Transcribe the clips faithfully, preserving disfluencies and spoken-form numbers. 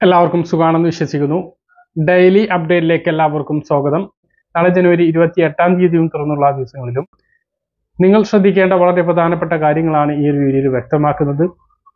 എല്ലാവർക്കും സുഖാണെന്ന് വിശ്വസിക്കുന്നു. ഡെയിലി അപ്ഡേറ്റിലേക്ക് എല്ലാവർക്കും സ്വാഗതം. നാളെ ജനുവരി ഇരുപത്തി എട്ടാം തീയതിയും തുറന്നുള്ള ദിവസങ്ങളിലും നിങ്ങൾ ശ്രദ്ധിക്കേണ്ട വളരെ പ്രധാനപ്പെട്ട കാര്യങ്ങളാണ് ഈ ഒരു വീഡിയോയിൽ വ്യക്തമാക്കുന്നത്.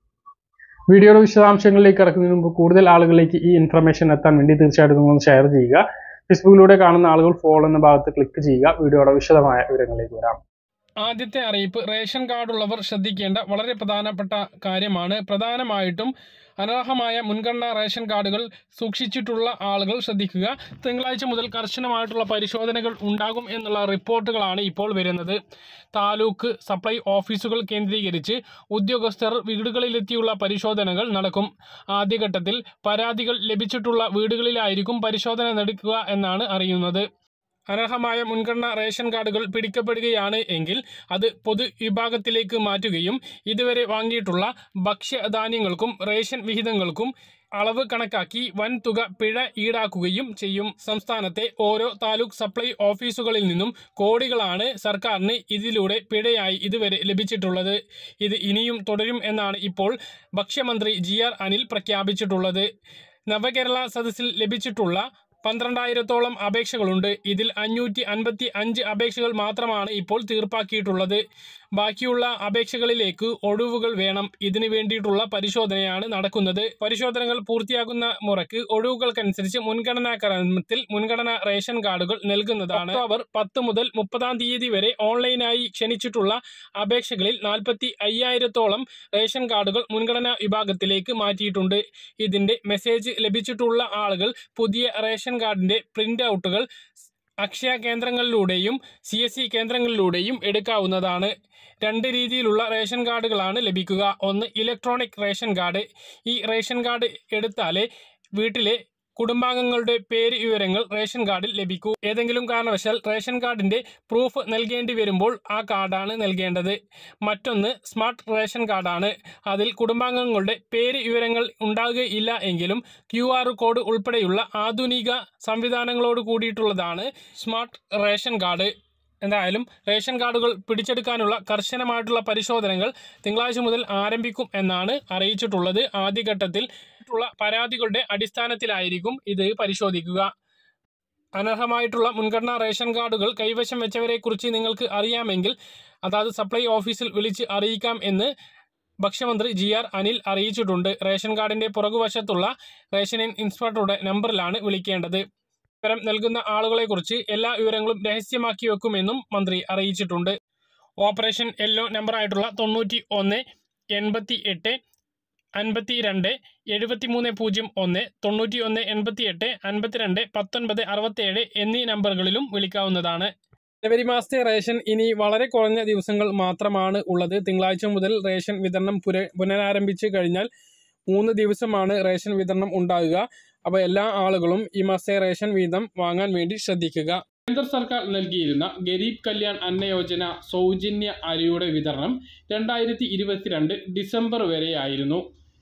വീഡിയോയുടെ വിശദാംശങ്ങളിലേക്ക് കടക്കുന്നതിന് മുമ്പ് കൂടുതൽ ആളുകളിലേക്ക് ഈ ഇൻഫർമേഷൻ എത്താൻ വേണ്ടി തീർച്ചയായിട്ടും നിങ്ങൾ ഷെയർ ചെയ്യുക. ഫേസ്ബുക്കിലൂടെ കാണുന്ന ആളുകൾ ഫോളോ എന്ന ഭാഗത്ത് ക്ലിക്ക് ചെയ്യുക. വീഡിയോയുടെ വിശദമായ വിവരങ്ങളിലേക്ക് വരാം. ആദ്യത്തെ അറിയിപ്പ്, റേഷൻ കാർഡുള്ളവർ ശ്രദ്ധിക്കേണ്ട വളരെ പ്രധാനപ്പെട്ട കാര്യമാണ്. പ്രധാനമായിട്ടും അനർഹമായ മുൻഗണനാ റേഷൻ കാർഡുകൾ സൂക്ഷിച്ചിട്ടുള്ള ആളുകൾ ശ്രദ്ധിക്കുക. തിങ്കളാഴ്ച മുതൽ കർശനമായിട്ടുള്ള പരിശോധനകൾ ഉണ്ടാകും എന്നുള്ള റിപ്പോർട്ടുകളാണ് ഇപ്പോൾ വരുന്നത്. താലൂക്ക് സപ്ലൈ ഓഫീസുകൾ കേന്ദ്രീകരിച്ച് ഉദ്യോഗസ്ഥർ വീടുകളിലെത്തിയുള്ള പരിശോധനകൾ നടക്കും. ആദ്യഘട്ടത്തിൽ പരാതികൾ ലഭിച്ചിട്ടുള്ള വീടുകളിലായിരിക്കും പരിശോധന നടക്കുക എന്നാണ് അറിയുന്നത്. അനർഹമായ മുൻഗണനാ റേഷൻ കാർഡുകൾ പിടിക്കപ്പെടുകയാണ് എങ്കിൽ അത് പൊതുവിഭാഗത്തിലേക്ക് മാറ്റുകയും ഇതുവരെ വാങ്ങിയിട്ടുള്ള ഭക്ഷ്യധാന്യങ്ങൾക്കും റേഷൻ വിഹിതങ്ങൾക്കും അളവ് കണക്കാക്കി വൻ തുക പിഴ ഈടാക്കുകയും ചെയ്യും. സംസ്ഥാനത്തെ ഓരോ താലൂക്ക് സപ്ലൈ ഓഫീസുകളിൽ നിന്നും കോടികളാണ് സർക്കാരിന് ഇതിലൂടെ പിഴയായി ഇതുവരെ ലഭിച്ചിട്ടുള്ളത്. ഇത് ഇനിയും തുടരും എന്നാണ് ഇപ്പോൾ ഭക്ഷ്യമന്ത്രി ജി ആർ അനിൽ പ്രഖ്യാപിച്ചിട്ടുള്ളത്. നവകേരള സദസ്സിൽ ലഭിച്ചിട്ടുള്ള പന്ത്രണ്ടായിരത്തോളം അപേക്ഷകളുണ്ട്. ഇതിൽ അഞ്ഞൂറ്റി അൻപത്തി അഞ്ച് അപേക്ഷകൾ മാത്രമാണ് ഇപ്പോൾ തീർപ്പാക്കിയിട്ടുള്ളത്. ബാക്കിയുള്ള അപേക്ഷകളിലേക്ക് ഒഴിവുകൾ വേണം. ഇതിന് വേണ്ടിയിട്ടുള്ള പരിശോധനയാണ് നടക്കുന്നത്. പരിശോധനകൾ പൂർത്തിയാകുന്ന മുറയ്ക്ക് ഒഴിവുകൾക്കനുസരിച്ച് മുൻഗണനാ ക്രമത്തിൽ മുൻഗണനാ റേഷൻ കാർഡുകൾ നൽകുന്നതാണ്. ഒക്ടോബർ പത്ത് മുതൽ മുപ്പതാം തീയതി വരെ ഓൺലൈനായി ക്ഷണിച്ചിട്ടുള്ള അപേക്ഷകളിൽ നാൽപ്പത്തി അയ്യായിരത്തോളം റേഷൻ കാർഡുകൾ മുൻഗണനാ വിഭാഗത്തിലേക്ക് മാറ്റിയിട്ടുണ്ട്. ഇതിന്റെ മെസ്സേജ് ലഭിച്ചിട്ടുള്ള ആളുകൾ പുതിയ റേഷൻ കാർഡിന്റെ പ്രിന്റ് ഔട്ടുകൾ അക്ഷയ കേന്ദ്രങ്ങളിലൂടെയും സി എസ് സി കേന്ദ്രങ്ങളിലൂടെയും എടുക്കാവുന്നതാണ്. രണ്ട് രീതിയിലുള്ള റേഷൻ കാർഡുകളാണ് ലഭിക്കുക. ഒന്ന് ഇലക്ട്രോണിക് റേഷൻ കാർഡ്. ഈ റേഷൻ കാർഡ് എടുത്താലേ വീട്ടിലെ കുടുംബാംഗങ്ങളുടെ പേര് വിവരങ്ങൾ റേഷൻ കാർഡിൽ ലഭിക്കൂ. ഏതെങ്കിലും കാരണവശാൽ റേഷൻ കാർഡിന്റെ പ്രൂഫ് നൽകേണ്ടി വരുമ്പോൾ ആ കാർഡാണ് നൽകേണ്ടത്. മറ്റൊന്ന് സ്മാർട്ട് റേഷൻ കാർഡാണ്. അതിൽ കുടുംബാംഗങ്ങളുടെ പേര് വിവരങ്ങൾ ഉണ്ടാകുകയില്ല എങ്കിലും ക്യു ആർ കോഡ് ഉൾപ്പെടെയുള്ള ആധുനിക സംവിധാനങ്ങളോട് കൂടിയിട്ടുള്ളതാണ് സ്മാർട്ട് റേഷൻ കാർഡ്. എന്തായാലും റേഷൻ കാർഡുകൾ പിടിച്ചെടുക്കാനുള്ള കർശനമായിട്ടുള്ള പരിശോധനകൾ തിങ്കളാഴ്ച മുതൽ ആരംഭിക്കും എന്നാണ് അറിയിച്ചിട്ടുള്ളത്. ആദ്യഘട്ടത്തിൽ പരാതികളുടെ അടിസ്ഥാനത്തിലായിരിക്കും ഇത് പരിശോധിക്കുക. അനർഹമായിട്ടുള്ള മുൻഗണനാ റേഷൻ കാർഡുകൾ കൈവശം വെച്ചവരെ കുറിച്ച് നിങ്ങൾക്ക് അറിയാമെങ്കിൽ അതായത് സപ്ലൈ ഓഫീസിൽ വിളിച്ച് അറിയിക്കാം എന്ന് ഭക്ഷ്യമന്ത്രി ജി ആർ അനിൽ അറിയിച്ചിട്ടുണ്ട്. റേഷൻ കാർഡിന്റെ പുറകുവശത്തുള്ള റേഷൻ ഇൻസ്പെക്ടറുടെ നമ്പറിലാണ് വിളിക്കേണ്ടത്. വിവരം നൽകുന്ന ആളുകളെക്കുറിച്ച് എല്ലാ വിവരങ്ങളും രഹസ്യമാക്കി വെക്കുമെന്നും മന്ത്രി അറിയിച്ചിട്ടുണ്ട്. ഓപ്പറേഷൻ യെല്ലോ നമ്പറായിട്ടുള്ള തൊണ്ണൂറ്റി ഒന്ന് എൺപത്തി എട്ട് അൻപത്തി രണ്ട് എഴുപത്തി മൂന്ന് പൂജ്യം ഒന്ന് തൊണ്ണൂറ്റി ഒന്ന് എൺപത്തി എട്ട് അൻപത്തിരണ്ട് പത്തൊൻപത് അറുപത്തേഴ് എന്നീ നമ്പറുകളിലും വിളിക്കാവുന്നതാണ്. ജനുവരി മാസത്തെ റേഷൻ ഇനി വളരെ കുറഞ്ഞ ദിവസങ്ങൾ മാത്രമാണ് ഉള്ളത്. തിങ്കളാഴ്ച മുതൽ റേഷൻ വിതരണം പുര പുനരാരംഭിച്ചു കഴിഞ്ഞാൽ മൂന്ന് ദിവസമാണ് റേഷൻ വിതരണം ഉണ്ടാകുക. അപ്പോൾ എല്ലാ ആളുകളും ഈ മാസത്തെ റേഷൻ വീതം വാങ്ങാൻ വേണ്ടി ശ്രദ്ധിക്കുക. കേന്ദ്ര സർക്കാർ നൽകിയിരുന്ന ഗരീബ് കല്യാൺ അന്ന യോജന സൗജന്യ അരിയുടെ വിതരണം രണ്ടായിരത്തി ഇരുപത്തിരണ്ട് ഡിസംബർ വരെയായിരുന്നു.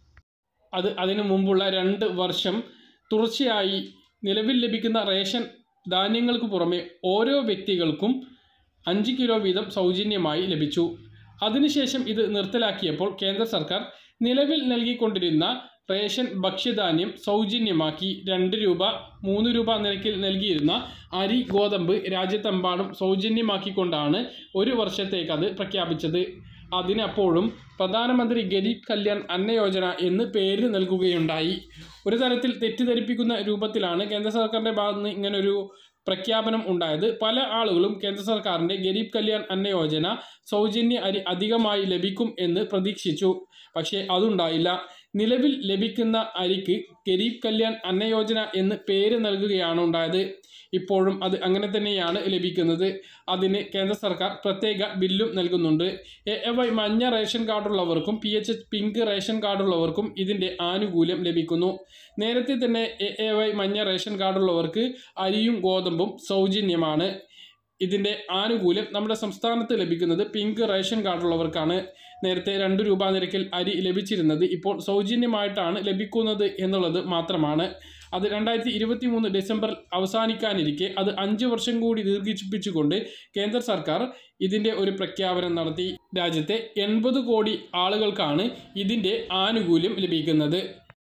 അത് അതിനു മുമ്പുള്ള രണ്ട് വർഷം തുടർച്ചയായി നിലവിൽ ലഭിക്കുന്ന റേഷൻ ധാന്യങ്ങൾക്ക് പുറമെ ഓരോ വ്യക്തികൾക്കും അഞ്ച് കിലോ വീതം സൗജന്യമായി ലഭിച്ചു. അതിനുശേഷം ഇത് നിർത്തലാക്കിയപ്പോൾ കേന്ദ്ര സർക്കാർ നിലവിൽ നൽകിക്കൊണ്ടിരുന്ന റേഷൻ ഭക്ഷ്യധാന്യം സൗജന്യമാക്കി. രണ്ട് രൂപ മൂന്ന് രൂപ നിരക്കിൽ നൽകിയിരുന്ന അരി ഗോതമ്പ് രാജ്യത്തെമ്പാടും സൗജന്യമാക്കിക്കൊണ്ടാണ് ഒരു വർഷത്തേക്ക് അത് പ്രഖ്യാപിച്ചത്. അതിനപ്പോഴും പ്രധാനമന്ത്രി ഗരീബ് കല്യാൺ അന്ന യോജന എന്ന് പേര് നൽകുകയുണ്ടായി. ഒരു തരത്തിൽ തെറ്റിദ്ധരിപ്പിക്കുന്ന രൂപത്തിലാണ് കേന്ദ്ര സർക്കാരിൻ്റെ ഭാഗത്ത് നിന്ന് ഇങ്ങനൊരു പ്രഖ്യാപനം ഉണ്ടായത്. പല ആളുകളും കേന്ദ്ര സർക്കാരിൻ്റെ ഗരീബ് കല്യാൺ അന്ന യോജന സൗജന്യ അരി അധികമായി ലഭിക്കും എന്ന് പ്രതീക്ഷിച്ചു. പക്ഷേ അതുണ്ടായില്ല. നിലവിൽ ലഭിക്കുന്ന അരിക്ക് ഗരീബ് കല്യാൺ അന്ന യോജന എന്ന് പേര് നൽകുകയാണ് ഉണ്ടായത്. ഇപ്പോഴും അത് അങ്ങനെ തന്നെയാണ് ലഭിക്കുന്നത്. അതിന് കേന്ദ്ര സർക്കാർ പ്രത്യേക ബില്ലും നൽകുന്നുണ്ട്. എ എ വൈ മഞ്ഞ റേഷൻ കാർഡുള്ളവർക്കും P H H pink ration കാർഡുള്ളവർക്കും ഇതിൻ്റെ ആനുകൂല്യം ലഭിക്കുന്നു. നേരത്തെ തന്നെ എ എ വൈ മഞ്ഞ റേഷൻ കാർഡുള്ളവർക്ക് അരിയും ഗോതമ്പും സൗജന്യമാണ്. ഇതിൻ്റെ ആനുകൂല്യം നമ്മുടെ സംസ്ഥാനത്ത് ലഭിക്കുന്നത് പിങ്ക് റേഷൻ കാർഡുള്ളവർക്കാണ്. നേരത്തെ രണ്ട് രൂപ നിരക്കിൽ അരി ലഭിച്ചിരുന്നത് ഇപ്പോൾ സൗജന്യമായിട്ടാണ് ലഭിക്കുന്നത് എന്നുള്ളത് മാത്രമാണ്. അത് രണ്ടായിരത്തി ഇരുപത്തി മൂന്ന് ഡിസംബർ അവസാനിക്കാനിരിക്കെ അത് അഞ്ച് വർഷം കൂടി ദീർഘിപ്പിച്ചുകൊണ്ട് കേന്ദ്ര സർക്കാർ ഇതിൻ്റെ ഒരു പ്രഖ്യാപനം നടത്തി. രാജ്യത്തെ എൺപത് കോടി ആളുകൾക്കാണ് ഇതിൻ്റെ ആനുകൂല്യം ലഭിക്കുന്നത്.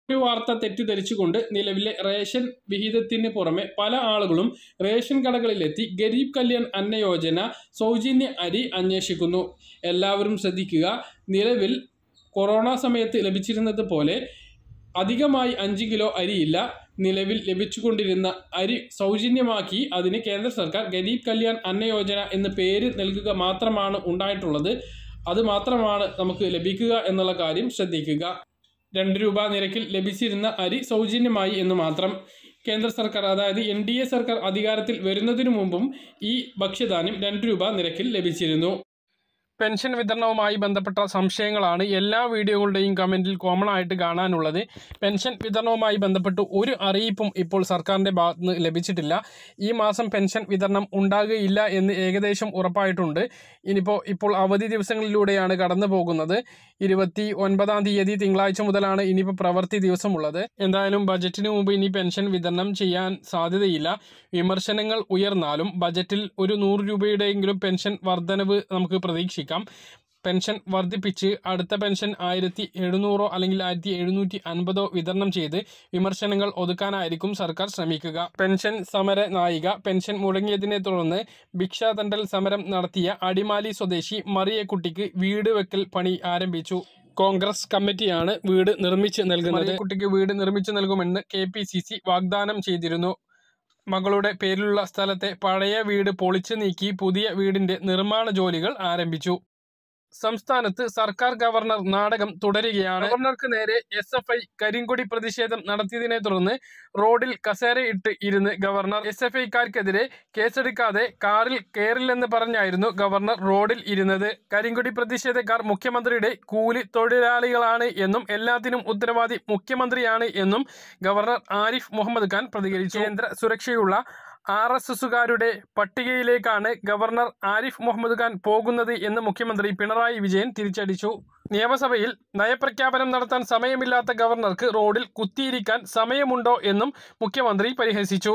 ഒരു വാർത്ത തെറ്റിദ്ധരിച്ചുകൊണ്ട് നിലവിലെ റേഷൻ വിഹിതത്തിന് പുറമെ പല ആളുകളും റേഷൻ കടകളിലെത്തി ഗരീബ് കല്യാൺ അന്ന യോജന സൗജന്യ അരി അന്വേഷിക്കുന്നു. എല്ലാവരും ശ്രദ്ധിക്കുക. നിലവിൽ കൊറോണ സമയത്ത് ലഭിച്ചിരുന്നത് പോലെ അധികമായി അഞ്ച് കിലോ അരിയില്ല. നിലവിൽ ലഭിച്ചുകൊണ്ടിരുന്ന അരി സൗജന്യമാക്കി അതിന് കേന്ദ്ര സർക്കാർ ഗരീബ് കല്യാൺ അന്ന യോജന എന്ന പേര് നൽകുക മാത്രമാണ് ഉണ്ടായിട്ടുള്ളത്. അത് മാത്രമാണ് നമുക്ക് ലഭിക്കുക എന്നുള്ള കാര്യം ശ്രദ്ധിക്കുക. രണ്ട് രൂപ നിരക്കിൽ ലഭിച്ചിരുന്ന അരി സൗജന്യമായി എന്ന് മാത്രം. കേന്ദ്ര സർക്കാർ അതായത് എൻ ഡി എ സർക്കാർ അധികാരത്തിൽ വരുന്നതിനു മുമ്പും ഈ ഭക്ഷ്യധാന്യം രണ്ട് രൂപ നിരക്കിൽ ലഭിച്ചിരുന്നു. പെൻഷൻ വിതരണവുമായി ബന്ധപ്പെട്ട സംശയങ്ങളാണ് എല്ലാ വീഡിയോകളുടെയും കമൻറ്റിൽ കോമൺ ആയിട്ട് കാണാനുള്ളത്. പെൻഷൻ വിതരണവുമായി ബന്ധപ്പെട്ട് ഒരു അറിയിപ്പും ഇപ്പോൾ സർക്കാരിൻ്റെ ഭാഗത്ത് നിന്ന് ലഭിച്ചിട്ടില്ല. ഈ മാസം പെൻഷൻ വിതരണം ഉണ്ടാകുകയില്ല എന്ന് ഏകദേശം ഉറപ്പായിട്ടുണ്ട്. ഇനിയിപ്പോൾ ഇപ്പോൾ അവധി ദിവസങ്ങളിലൂടെയാണ് കടന്നു പോകുന്നത്. ഇരുപത്തി ഒൻപതാം തീയതി തിങ്കളാഴ്ച മുതലാണ് ഇനിയിപ്പോൾ പ്രവൃത്തി ദിവസമുള്ളത്. എന്തായാലും ബജറ്റിന് മുമ്പ് ഇനി പെൻഷൻ വിതരണം ചെയ്യാൻ സാധ്യതയില്ല. വിമർശനങ്ങൾ ഉയർന്നാലും ബജറ്റിൽ ഒരു നൂറ് രൂപയുടെയെങ്കിലും പെൻഷൻ വർധനവ് നമുക്ക് പ്രതീക്ഷിക്കാം. പെൻഷൻ വർദ്ധിപ്പിച്ച് അടുത്ത പെൻഷൻ ആയിരത്തി എഴുന്നൂറോ അല്ലെങ്കിൽ ആയിരത്തി എഴുന്നൂറ്റി അൻപതോ വിതരണം ചെയ്ത് വിമർശനങ്ങൾ ഒതുക്കാനായിരിക്കും സർക്കാർ ശ്രമിക്കുക. പെൻഷൻ സമര നായിക. പെൻഷൻ മുടങ്ങിയതിനെ തുടർന്ന് ഭിക്ഷാതണ്ടൽ സമരം നടത്തിയ അടിമാലി സ്വദേശി മറിയക്കുട്ടിക്ക് വീട് വെക്കൽ പണി ആരംഭിച്ചു. കോൺഗ്രസ് കമ്മിറ്റിയാണ് വീട് നിർമ്മിച്ച് നൽകുന്നത്. മറിയക്കുട്ടിക്ക് വീട് നിർമ്മിച്ചു നൽകുമെന്ന് കെ പി സി സി വാഗ്ദാനം ചെയ്തിരുന്നു. മകളുടെ പേരിലുള്ള സ്ഥലത്തെ പഴയ വീട് പൊളിച്ചു നീക്കി പുതിയ വീടിന്റെ നിർമ്മാണ ജോലികൾ ആരംഭിച്ചു. സംസ്ഥാനത്ത് സർക്കാർ ഗവർണർ നാടകം തുടരുകയാണ്. ഗവർണർക്ക് നേരെ എസ് എഫ് ഐ കരിങ്കൊടി പ്രതിഷേധം നടത്തിയതിനെ തുടർന്ന് റോഡിൽ കസേരയിട്ട് ഇരുന്ന് ഗവർണർ. എസ് എഫ് ഐക്കാർക്കെതിരെ കേസെടുക്കാതെ കാറിൽ കയറില്ലെന്ന് പറഞ്ഞായിരുന്നു ഗവർണർ റോഡിൽ ഇരുന്നത്. കരിങ്കൊടി പ്രതിഷേധക്കാർ മുഖ്യമന്ത്രിയുടെ കൂലി തൊഴിലാളികളാണ് എന്നും എല്ലാത്തിനും ഉത്തരവാദി മുഖ്യമന്ത്രിയാണ് എന്നും ഗവർണർ ആരിഫ് മുഹമ്മദ് ഖാൻ പ്രതികരിച്ചു. കേന്ദ്ര സുരക്ഷയുള്ള ആർ എസ് എസുകാരുടെ പട്ടികയിലേക്കാണ് ഗവർണർ ആരിഫ് മുഹമ്മദ് ഖാൻ പോകുന്നത് എന്ന് മുഖ്യമന്ത്രി പിണറായി വിജയൻ തിരിച്ചടിച്ചു. നിയമസഭയിൽ നയപ്രഖ്യാപനം നടത്താൻ സമയമില്ലാത്ത ഗവർണർക്ക് റോഡിൽ കുത്തിയിരിക്കാൻ സമയമുണ്ടോ എന്നും മുഖ്യമന്ത്രി പരിഹസിച്ചു.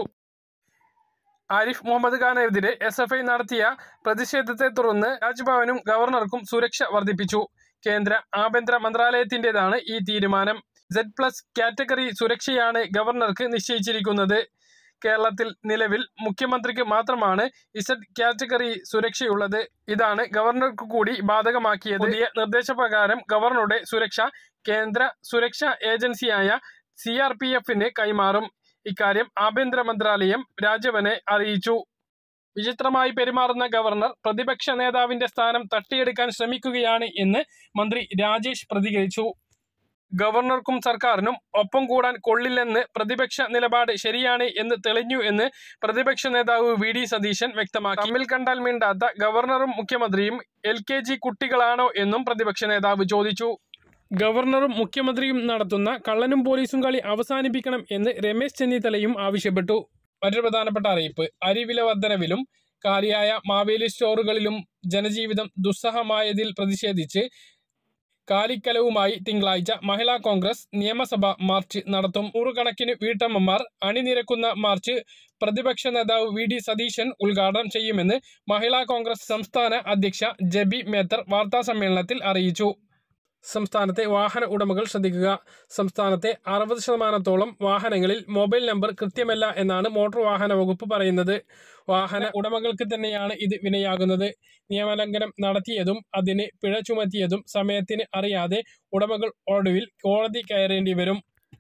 ആരിഫ് മുഹമ്മദ് ഖാനെതിരെ എസ് എഫ് ഐ നടത്തിയ പ്രതിഷേധത്തെ തുടർന്ന് രാജ്ഭവനും ഗവർണർക്കും സുരക്ഷ വർദ്ധിപ്പിച്ചു. കേന്ദ്ര ആഭ്യന്തര മന്ത്രാലയത്തിൻ്റെതാണ് ഈ തീരുമാനം. സെഡ് പ്ലസ് കാറ്റഗറി സുരക്ഷയാണ് ഗവർണർക്ക് നിശ്ചയിച്ചിരിക്കുന്നത്. കേരളത്തിൽ നിലവിൽ മുഖ്യമന്ത്രിക്ക് മാത്രമാണ് ഇസഡ് കാറ്റഗറി സുരക്ഷയുള്ളത്. ഇതാണ് ഗവർണർക്ക് കൂടി ബാധകമാക്കിയത്. പുതിയ നിർദ്ദേശപ്രകാരം ഗവർണറുടെ സുരക്ഷ കേന്ദ്ര സുരക്ഷാ ഏജൻസിയായ സി ആർ പി എഫിന് കൈമാറും. ഇക്കാര്യം ആഭ്യന്തര മന്ത്രാലയം രാജ്ഭവനെ അറിയിച്ചു. വിചിത്രമായി പെരുമാറുന്ന ഗവർണർ പ്രതിപക്ഷ നേതാവിന്റെ സ്ഥാനം തട്ടിയെടുക്കാൻ ശ്രമിക്കുകയാണ് എന്ന് മന്ത്രി രാജേഷ് പ്രതികരിച്ചു. ഗവർണർക്കും സർക്കാരിനും ഒപ്പം കൂടാൻ കൊള്ളില്ലെന്ന് പ്രതിപക്ഷ നിലപാട് ശരിയാണ് എന്ന് തെളിഞ്ഞു എന്ന് പ്രതിപക്ഷ നേതാവ് വി ഡി സതീശൻ വ്യക്തമാക്കി. തമ്മിൽ കണ്ടാൽ മിണ്ടാത്ത ഗവർണറും മുഖ്യമന്ത്രിയും എൽ കെ ജി കുട്ടികളാണോ എന്നും പ്രതിപക്ഷ നേതാവ് ചോദിച്ചു. ഗവർണറും മുഖ്യമന്ത്രിയും നടത്തുന്ന കള്ളനും പോലീസും കളി അവസാനിപ്പിക്കണം എന്ന് രമേശ് ചെന്നിത്തലയും ആവശ്യപ്പെട്ടു. മറ്റൊരു പ്രധാനപ്പെട്ട അറിയിപ്പ്. അരിവില വർധനവിലും കാലിയായ മാവേലി സ്റ്റോറുകളിലും ജനജീവിതം ദുസ്സഹമായതിൽ പ്രതിഷേധിച്ച് കാലിക്കലവുമായി തിങ്കളാഴ്ച മഹിളാ കോൺഗ്രസ് നിയമസഭാ മാർച്ച് നടത്തും. നൂറുകണക്കിന് വീട്ടമ്മമാർ അണിനിരക്കുന്ന മാർച്ച് പ്രതിപക്ഷ നേതാവ് വി ഡി സതീശൻ ഉദ്ഘാടനം ചെയ്യുമെന്ന് മഹിളാ കോൺഗ്രസ് സംസ്ഥാന അധ്യക്ഷ ജെബി മേത്തർ വാർത്താസമ്മേളനത്തിൽ അറിയിച്ചു. സംസ്ഥാനത്തെ വാഹന ഉടമകൾ ശ്രദ്ധിക്കുക. സംസ്ഥാനത്തെ അറുപത് ശതമാനത്തോളം വാഹനങ്ങളിൽ മൊബൈൽ നമ്പർ കൃത്യമല്ല എന്നാണ് മോട്ടോർ വാഹന വകുപ്പ് പറയുന്നത്. വാഹന ഉടമകൾക്ക് തന്നെയാണ് ഇത് വിനയാകുന്നത്. നിയമലംഘനം നടത്തിയതും അതിന് പിഴ ചുമത്തിയതും സമയത്തിന് അറിയാതെ ഉടമകൾ ഒടുവിൽ കോടതി കയറേണ്ടി വരും.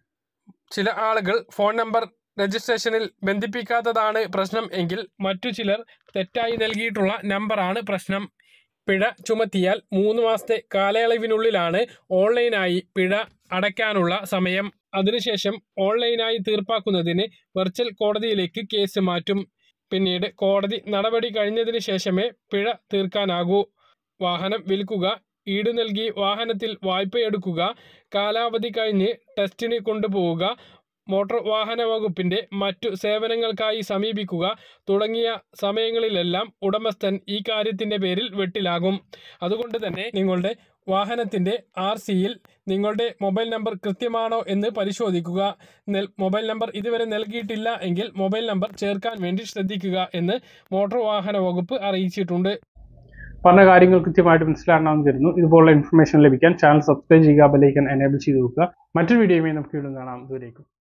ചില ആളുകൾ ഫോൺ നമ്പർ രജിസ്ട്രേഷനിൽ ബന്ധിപ്പിക്കാത്തതാണ് പ്രശ്നം എങ്കിൽ മറ്റു ചിലർ തെറ്റായി നൽകിയിട്ടുള്ള നമ്പറാണ് പ്രശ്നം. പിഴ ചുമത്തിയാൽ മൂന്ന് മാസത്തെ കാലയളവിനുള്ളിലാണ് ഓൺലൈനായി പിഴ അടയ്ക്കാനുള്ള സമയം. അതിനുശേഷം ഓൺലൈനായി തീർപ്പാക്കുന്നതിന് വെർച്വൽ കോടതിയിലേക്ക് കേസ് മാറ്റും. പിന്നീട് കോടതി നടപടി കഴിഞ്ഞതിന് ശേഷമേ പിഴ തീർക്കാനാകൂ. വാഹനം വിൽക്കുക, ഈട് നൽകി വാഹനത്തിൽ വായ്പയെടുക്കുക, കാലാവധി കഴിഞ്ഞ് ടെസ്റ്റിന് കൊണ്ടുപോവുക, മോട്ടോർ വാഹന വകുപ്പിന്റെ മറ്റു സേവനങ്ങൾക്കായി സമീപിക്കുക തുടങ്ങിയ സമയങ്ങളിലെല്ലാം ഉടമസ്ഥൻ ഈ കാര്യത്തിന്റെ പേരിൽ വെട്ടിലാകും. അതുകൊണ്ട് തന്നെ നിങ്ങളുടെ വാഹനത്തിന്റെ ആർ സിയിൽ നിങ്ങളുടെ മൊബൈൽ നമ്പർ കൃത്യമാണോ എന്ന് പരിശോധിക്കുക. മൊബൈൽ നമ്പർ ഇതുവരെ നൽകിയിട്ടില്ല എങ്കിൽ മൊബൈൽ നമ്പർ ചേർക്കാൻ വേണ്ടി ശ്രദ്ധിക്കുക എന്ന് മോട്ടോർ വാഹന വകുപ്പ് അറിയിച്ചിട്ടുണ്ട്. പറഞ്ഞ കാര്യങ്ങൾ കൃത്യമായിട്ട് മനസ്സിലാകണമെന്ന് തരുന്നു. ഇതുപോലുള്ള ഇൻഫർമേഷൻ ലഭിക്കാൻ ചാനൽ സബ്സ്ക്രൈബ് ചെയ്യുക, ബെൽ ഐക്കൺ എനേബിൾ ചെയ്ത് വെക്കുക. മറ്റൊരു വീഡിയോയുമായി നമുക്ക് വീണ്ടും കാണാം. ദൂരേക്കും.